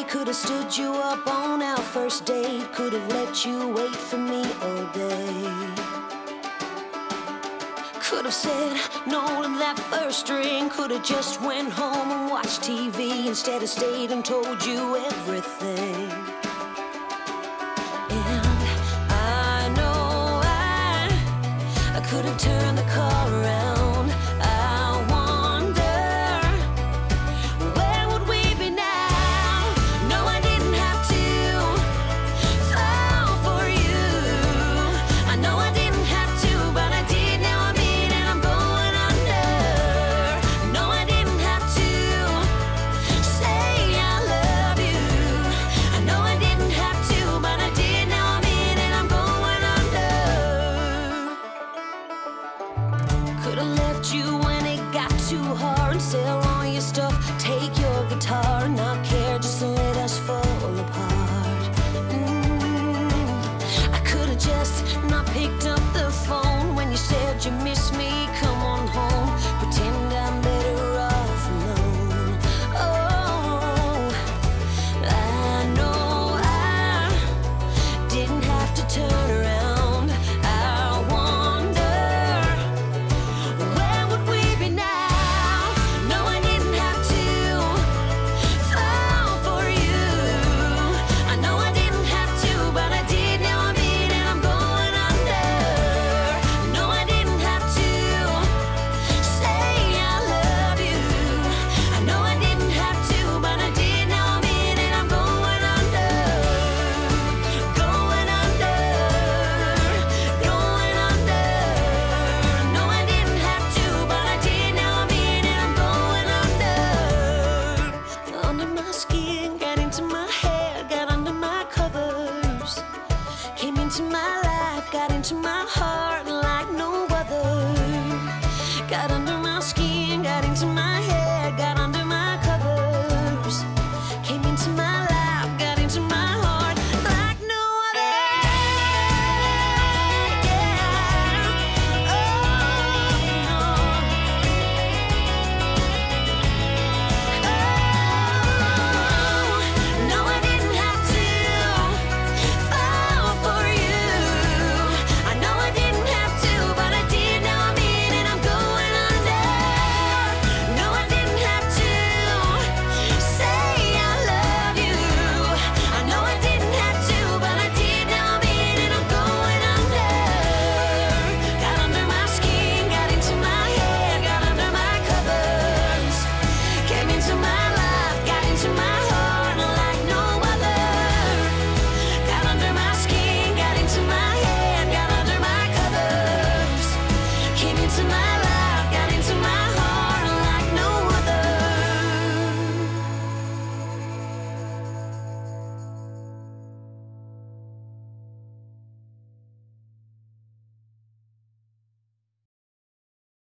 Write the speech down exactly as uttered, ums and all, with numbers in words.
could have stood you up on our first date, could have let you wait for me all day. Could have said no to that first drink, could have just went home and watched T V instead of stayed and told you everything. And I know I, I could have turned the car around. I wonder, where would we be now? No, I didn't have to fall for you. I know I didn't have to, but I did. Now I'm in and I'm going under. No, I didn't have to say I love you. I know I didn't have to, but I did. Now I'm in and I'm going under. Could have left you when it got too hard, sell all your stuff, take your guitar, not care, just let us fall apart. Mm. I could have just not picked up the phone when you said you miss me, come on home, pretend I'm better off alone. Oh, I know I didn't have to turn around. I wonder, where would we be now? No, I didn't have to fall for you. I know I didn't have to, but I did. Now I'm in and I'm going under. No, I didn't have to say I love you. I know I didn't have to, but I did. Now I'm in and I'm going under. Going under. Going under. No, I didn't have to, but I did. Now I'm in and I'm going under. Under my skin, got into my hair, got under my covers. Came into my life, got into my heart like no other. Got under